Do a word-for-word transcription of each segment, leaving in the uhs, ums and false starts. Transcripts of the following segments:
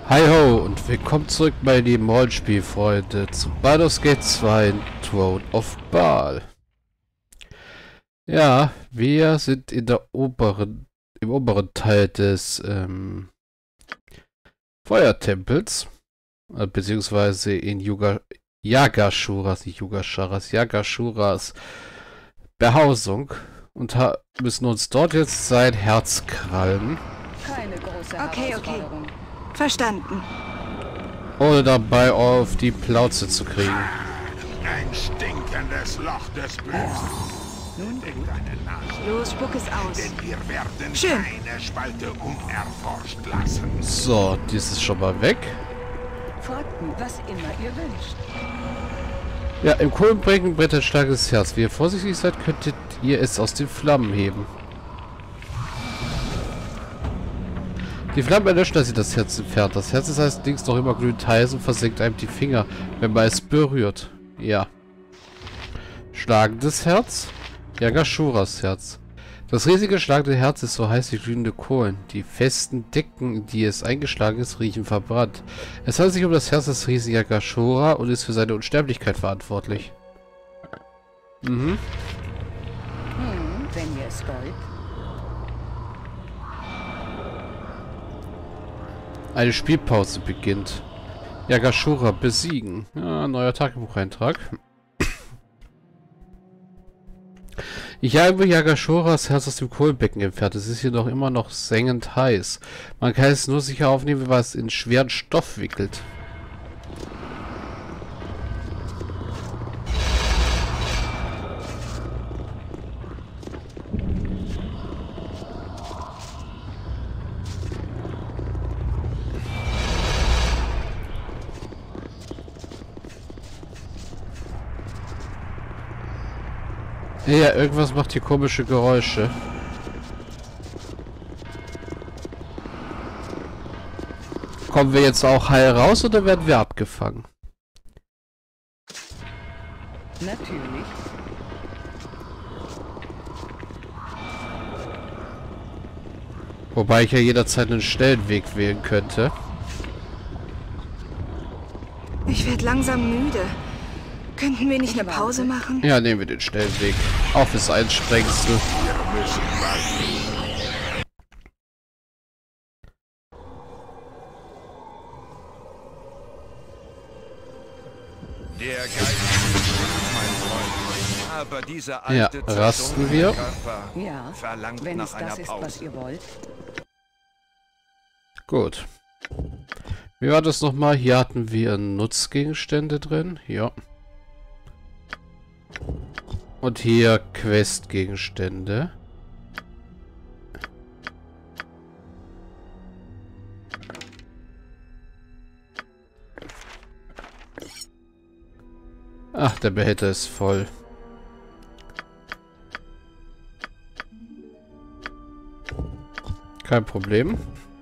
Hi ho und willkommen zurück, meine lieben Rollenspielfreunde, zu Baldur's Gate zwei Throne of Baal. Ja, wir sind in der oberen, im oberen Teil des ähm, Feuertempels, äh, beziehungsweise in Yuga, Yagashuras, nicht Yugasharas, Yagashuras Behausung und müssen uns dort jetzt sein Herz krallen. Keine große Okay, okay. Verstanden. Ohne dabei auf die Plauze zu kriegen. Ein stinkendes Loch des Bösen. Nun Deck deine Nase. Los, spuck es aus. Denn wir werden Schön. keine Spalte unerforscht lassen. So, dies ist schon mal weg. Fragten, was immer ihr wünscht. Ja, im Kohlenbrechen brennt ein starkes Herz. Wie ihr vorsichtig seid, könntet ihr es aus den Flammen heben. Die Flammen erlöschen, als sie das Herz entfernt. Das Herz ist allerdings noch immer glühend heiß und versenkt einem die Finger, wenn man es berührt. Ja. Schlagendes Herz? Yagashuras Herz. Das riesige schlagende Herz ist so heiß wie glühende Kohlen. Die festen Decken, in die es eingeschlagen ist, riechen verbrannt. Es handelt sich um das Herz des Riesen Yagashura und ist für seine Unsterblichkeit verantwortlich. Mhm. Hm, wenn ihr es wollt. Eine Spielpause beginnt. Yagashura besiegen. Ja, neuer Tagebucheintrag. Ich habe Yagashuras Herz aus dem Kohlenbecken entfernt. Es ist jedoch immer noch sengend heiß. Man kann es nur sicher aufnehmen, wenn man es in schweren Stoff wickelt. Ja, irgendwas macht hier komische Geräusche. Kommen wir jetzt auch heil raus oder werden wir abgefangen? Natürlich. Wobei ich ja jederzeit einen schnellen Weg wählen könnte. Ich werde langsam müde. Könnten wir nicht eine Pause machen? Ja, nehmen wir den schnellen Weg. Auf das Einsprengsel. Wir müssen warten. Der Geist, mein Freund, aber dieser alte Ja, rasten wir. Körper Ja, verlangt wenn nach es einer das ist, was Pause. ihr wollt. Gut. Wie war das nochmal? Hier hatten wir Nutzgegenstände drin. Ja. Und hier Questgegenstände. Ach, der Behälter ist voll. Kein Problem.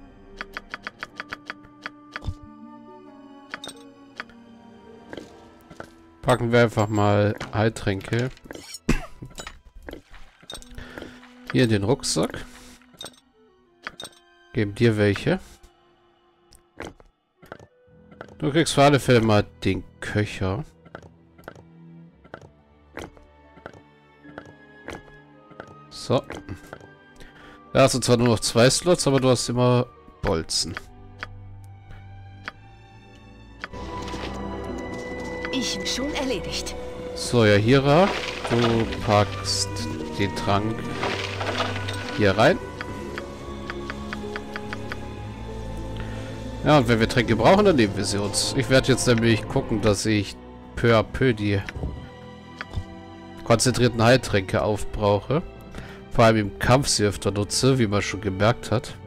Packen wir einfach mal Heiltränke hier in den Rucksack. Geben dir welche. Du kriegst für alle Fälle mal den Köcher. So. Da hast du zwar nur noch zwei Slots, aber du hast immer Bolzen. Ich schon erledigt. So, ja, Hira, du packst den Trank hier rein. Ja, und wenn wir Tränke brauchen, dann nehmen wir sie uns. Ich werde jetzt nämlich gucken, dass ich peu à peu die konzentrierten Heiltränke aufbrauche. Vor allem im Kampf sie öfter nutze, wie man schon gemerkt hat.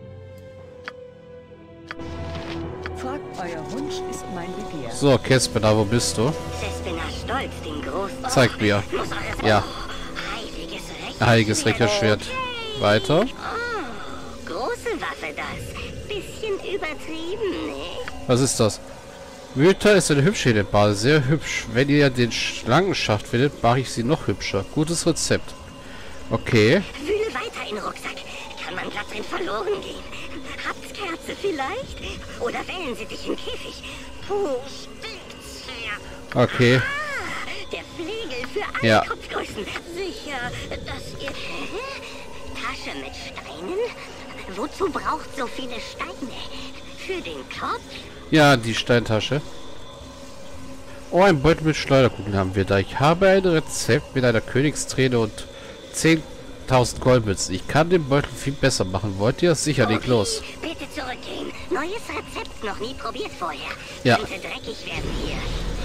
Fragt, euer Wunsch ist mein Begehr. So, Kespena, wo bist du? Stolz, den großen Zeig mir. Ja, heiliges Recht. heiliges Rächerschwert. Weiter. Oh, große Waffe das. Bisschen übertrieben, ne? Was ist das? Mytha ist eine hübsche Hedebade, sehr hübsch. Wenn ihr den Schlangenschacht findet, mache ich sie noch hübscher. Gutes Rezept. Okay. Wühle weiter in den Rucksack. Kann man glatt drin verloren gehen. Habt Herze vielleicht? Oder wählen sie dich im Käfig? Puh, stinkt's hier. Okay. Ah, der Flegel für alle Ja. Kopfgrößen. Sicher, dass ihr... Hä? Tasche mit Steinen? Wozu braucht so viele Steine? Für den Kopf? Ja, die Steintasche. Oh, ein Beutel mit Schleuderkugeln haben wir da. Ich habe ein Rezept mit einer Königsträne und zehntausend Goldmünzen. Ich kann den Beutel viel besser machen. Wollt ihr? Sicher, leg Okay, los. bitte zurückgehen. Neues Rezept, noch nie probiert vorher. Ja. Könnte dreckig werden hier.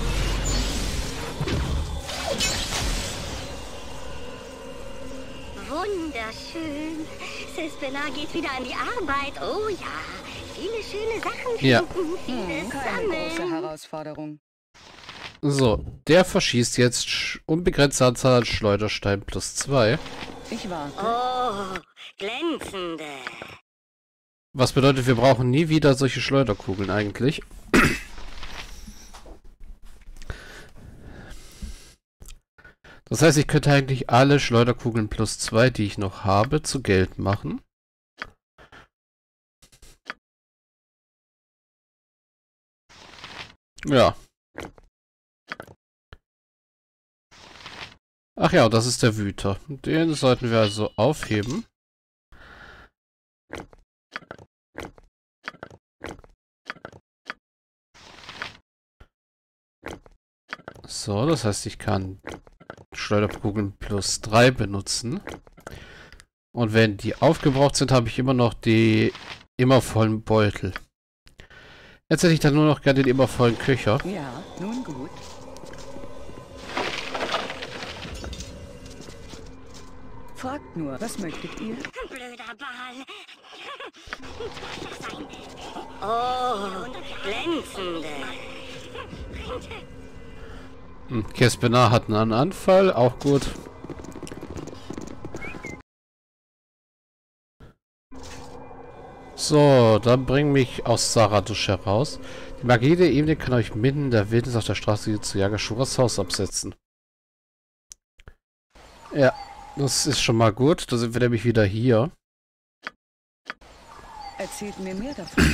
Wunderschön. Sisbena geht wieder an die Arbeit. Oh ja, viele schöne Sachen Ja. finden, vieles Hm, keine große sammeln. Herausforderung. So, der verschießt jetzt sch- unbegrenzte Anzahl an Schleudersteinen plus zwei. Ich warte. Oh, glänzende. Was bedeutet, wir brauchen nie wieder solche Schleuderkugeln eigentlich. Das heißt, ich könnte eigentlich alle Schleuderkugeln plus zwei, die ich noch habe, zu Geld machen. Ja. Ach ja, das ist der Wüter. Den sollten wir also aufheben. So, das heißt, ich kann Schleuderkugeln plus drei benutzen. Und wenn die aufgebraucht sind, habe ich immer noch die immer vollen Beutel. Jetzt hätte ich dann nur noch gerne den immer vollen Köcher. Ja, nun gut. Fragt nur, was möchtet ihr? Blöder Ball. Darf das sein? Oh, glänzende. Hm, Kespenar hat einen Anfall, auch gut. So, dann bring mich aus Zarathustra heraus. Die Magie der Ebene kann euch mitten in der Wildnis auf der Straße zu Yagashuras Haus absetzen. Ja, das ist schon mal gut. Da sind wir nämlich wieder hier. Erzählt mir mehr davon.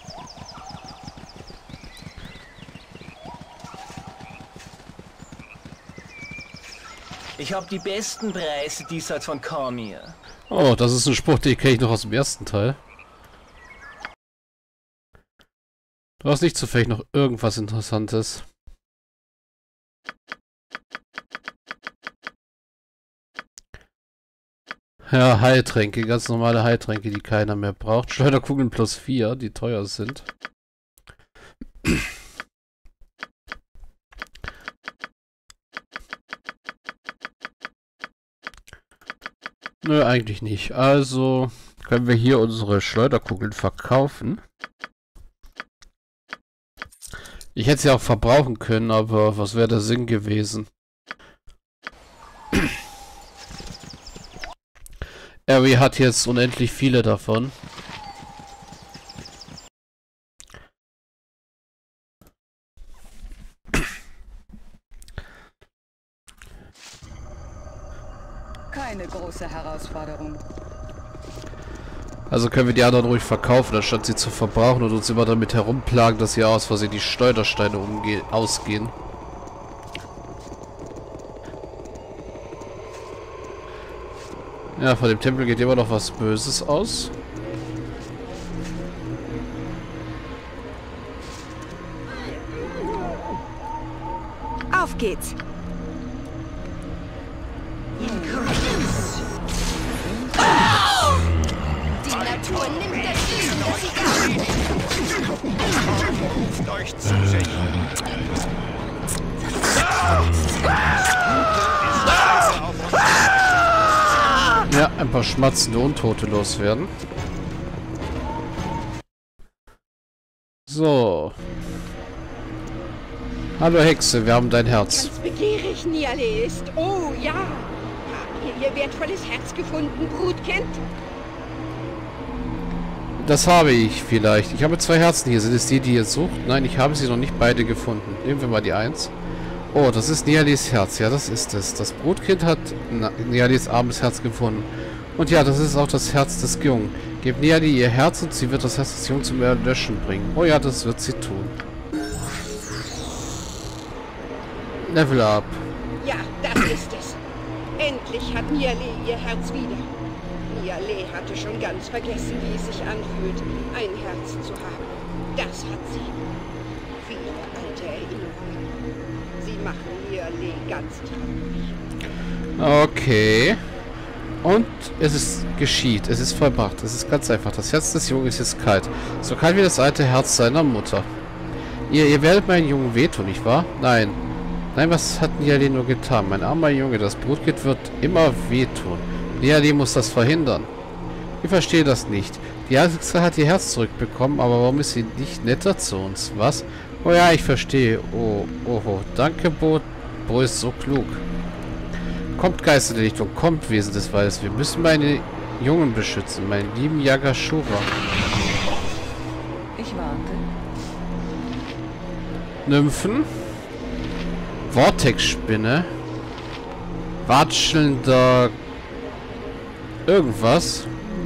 Ich habe die besten Preise diesseits von Cormier. Oh, das ist ein Spruch, den kenne ich noch aus dem ersten Teil. Du hast nicht zufällig noch irgendwas Interessantes. Ja, Heiltränke, ganz normale Heiltränke, die keiner mehr braucht. Schleuderkugeln plus vier, die teuer sind. Nö, eigentlich nicht. Also können wir hier unsere Schleuderkugeln verkaufen. Ich hätte sie auch verbrauchen können, aber was wäre der Sinn gewesen? Harry hat jetzt unendlich viele davon. Keine große Herausforderung. Also können wir die anderen ruhig verkaufen, anstatt sie zu verbrauchen und uns immer damit herumplagen, dass hier aus Versehen die Schleudersteine umge ausgehen. Ja, von dem Tempel geht immer noch was Böses aus. Auf geht's. Die Natur nimmt das Leben, das sie kann. Ruft euch zu sich. Ja, ein paar schmatzende Untote loswerden. So. Hallo Hexe, wir haben dein Herz. Ganz begierig Niale ist. Oh ja. Habt ihr ihr wertvolles Herz gefunden, Brutkind? Das habe ich vielleicht. Ich habe zwei Herzen hier. Sind es die, die ihr sucht? Nein, ich habe sie noch nicht beide gefunden. Nehmen wir mal die eins. Oh, das ist Niales Herz. Ja, das ist es. Das Brutkind hat Niales armes Herz gefunden. Und ja, das ist auch das Herz des Jungen. Gebt Niali ihr Herz und sie wird das Herz des Jungen zum Erlöschen bringen. Oh ja, das wird sie tun. Level up. Ja, das ist es. Endlich hat Niale ihr Herz wieder. Niale hatte schon ganz vergessen, wie es sich anfühlt, ein Herz zu haben. Das hat sie. Viele alte Erinnerungen. Sie machen Niale ganz traurig. Okay. Und es ist geschieht. Es ist vollbracht. Es ist ganz einfach. Das Herz des Jungen ist jetzt kalt. So kalt wie das alte Herz seiner Mutter. Ihr, ihr werdet meinen Jungen wehtun, nicht wahr? Nein. Nein, was hat Niale nur getan? Mein armer Junge, das Blutgift wird immer wehtun. Niale muss das verhindern. Ich verstehe das nicht. Die Hexe hat ihr Herz zurückbekommen, aber warum ist sie nicht netter zu uns? Was? Oh ja, ich verstehe. Oh, oh, oh. Danke, Bo. Bo ist so klug. Kommt, Geister der Lichtung, kommt, Wesen des Waldes. Wir müssen meine Jungen beschützen, meinen lieben Yagashura. Ich warte. Nymphen. Vortex-Spinne. Watschelnder... Irgendwas.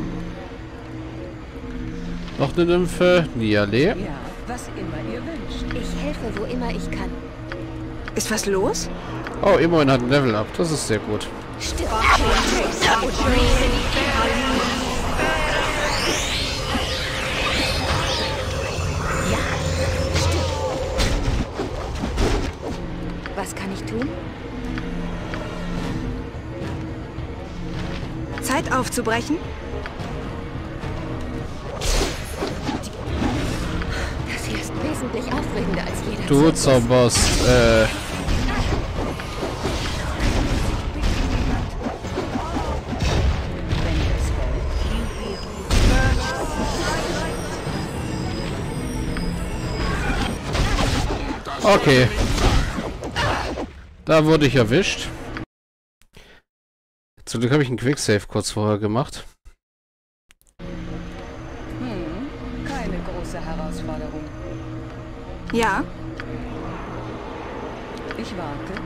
Noch eine Nymphe. Niale. Ja, was immer ihr wünscht. Ich helfe, wo immer ich kann. Ist was los? Oh, immerhin hat ein Level up. Das ist sehr gut. Stimmt. Was kann ich tun? Zeit aufzubrechen? Das hier ist wesentlich aufregender als jeder Du Zirkus. zauberst, äh... Okay. Da wurde ich erwischt. Zum Glück habe ich einen Quicksave kurz vorher gemacht. Hm, keine große Herausforderung. Ja. Ich warte.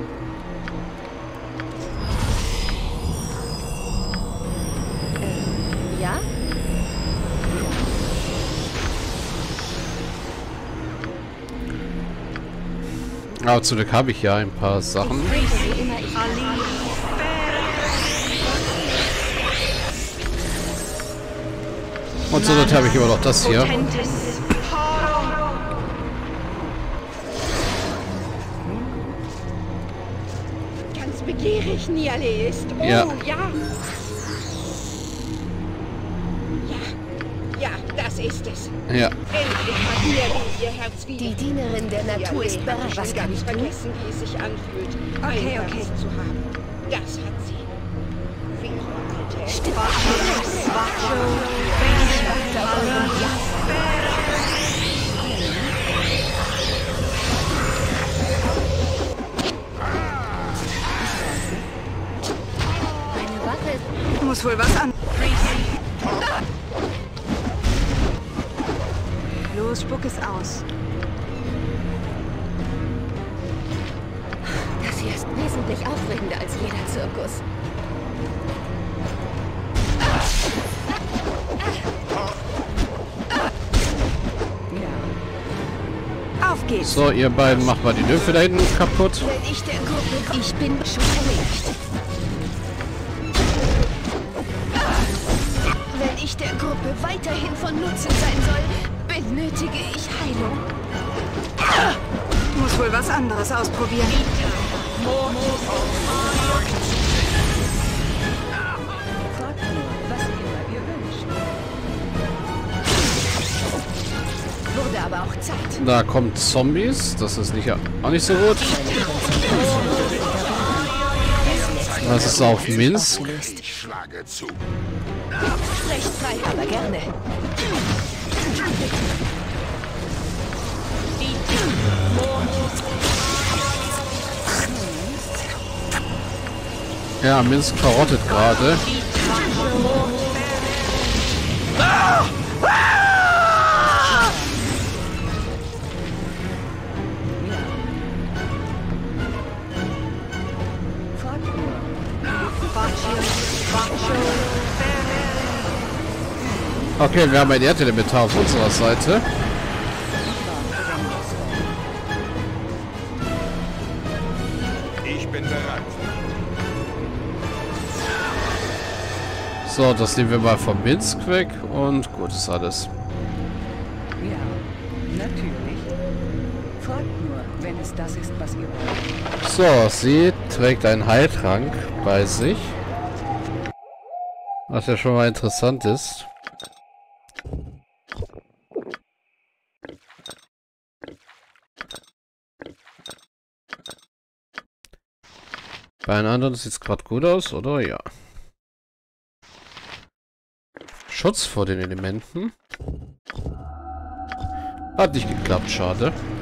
Ähm, ja? Aber zum Glück habe ich ja ein paar Sachen. Ich helfe, wo immer ich kann. Und so habe ich immer noch das hier. Ganz begierig Niale ist. Oh, Ja. ja. Ja, ja, das ist es. Ja. Endlich hat Niale ihr Herz wieder. Die Dienerin der Natur Niale ist hatte bereit. schon Was kann ganz ich tun? vergessen, wie es sich anfühlt, ein Okay, Herz okay. zu haben. Das hat sie. Viele alte Stimmt. Ich warte auf euren Ja. Meine Waffe ist... Muss wohl was an. Los, spuck es aus. Das hier ist wesentlich aufregender als jeder Zirkus. Auf geht's. So, ihr beiden macht mal die Nymphe da hinten kaputt. Wenn ich der Gruppe... Ich bin schon erledigt. Wenn ich der Gruppe weiterhin von Nutzen sein soll, benötige ich Heilung. Muss wohl was anderes ausprobieren. Fragt nur, was immer ihr wünscht. Wurde aber auch Zeit. Da kommen Zombies. Das ist nicht, auch nicht so gut. Das ist auf Minsk. Ich schlage zu. Recht frei, aber gerne. Ja, Minsk verrottet gerade. Fragt nur. Okay, wir haben ein Erdelementar auf unserer Seite. Ich bin bereit. So, das nehmen wir mal vom Minsk weg und gut ist alles. Ja, natürlich. Fragt nur, wenn es das ist, was ihr wollt. So, sie trägt einen Heiltrank bei sich. Was ja schon mal interessant ist. Bei einem anderen sieht es gerade gut aus, oder? Ja. Schutz vor den Elementen. Hat nicht geklappt, schade.